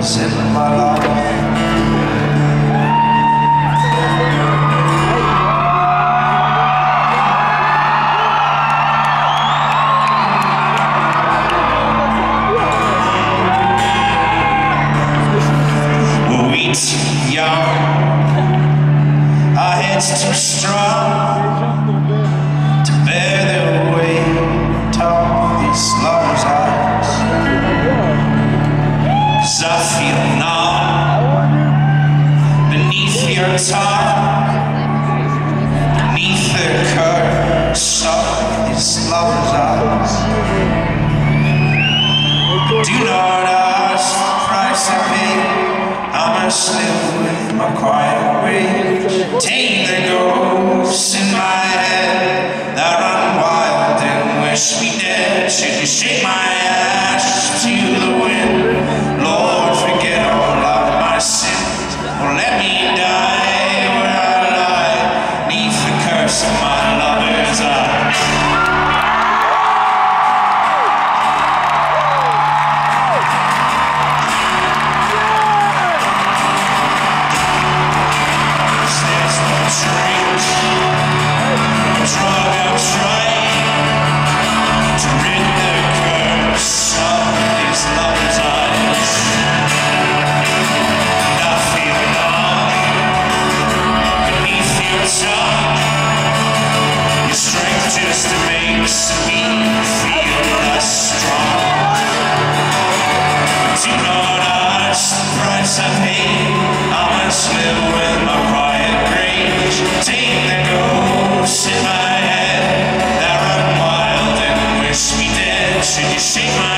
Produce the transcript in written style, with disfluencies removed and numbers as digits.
times in my life. Young, our heads too strong to bear the weight of these lovers' eyes. 'Cause I feel numb beneath your tongue, beneath the curse of these lovers' eyes. Do not ask the price I pay. I must live with my quiet rage. Take the ghosts in my head that run wild and wish me dead. Should you shake my ashes to the wind? Lord, forget all of my sins, or let me die where I lie, neath the curse of my lover's eyes. Just makes me feel less strong. Do not ask the price I pay. I must live with my quiet rage. Take the ghosts in my head that run wild and wish me dead. Should you shake my